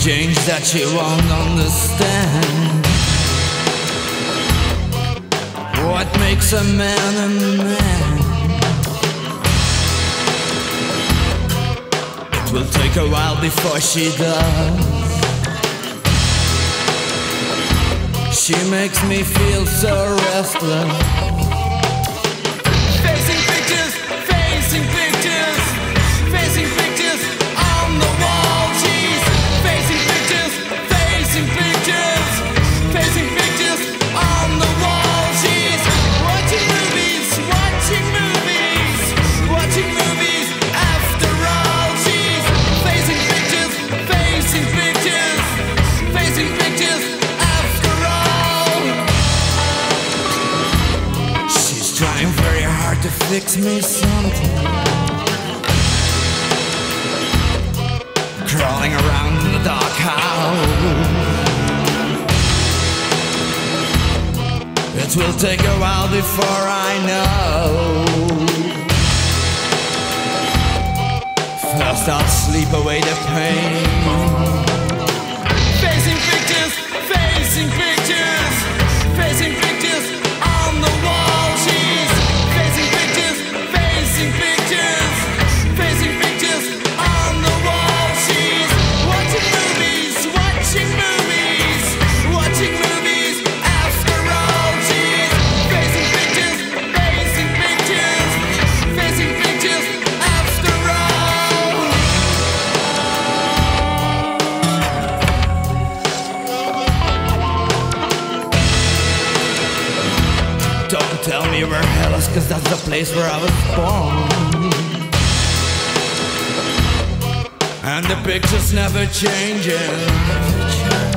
change that she won't understand. What makes a man a man? It will take a while before she does. She makes me feel so restless. Facing pictures, facing pictures, facing pictures on the wall. She's facing pictures, facing pictures, facing pictures on the wall. She's watching movies, watching movies, watching movies after all. She's facing pictures, facing pictures, facing pictures after all. She's trying very hard to fix me something, crawling around in the dark house. It will take a while before I know. First I'll sleep away the pain. Facing pictures, facing pictures, facing pictures on the wall. She's facing pictures, facing pictures, facing pictures on the wall. She's watching movies, watching movies, watching movies after all. She's facing pictures, facing pictures, facing pictures after all. Don't tell me we're hellish, 'cause that's the place where I was born. And the picture's never changing.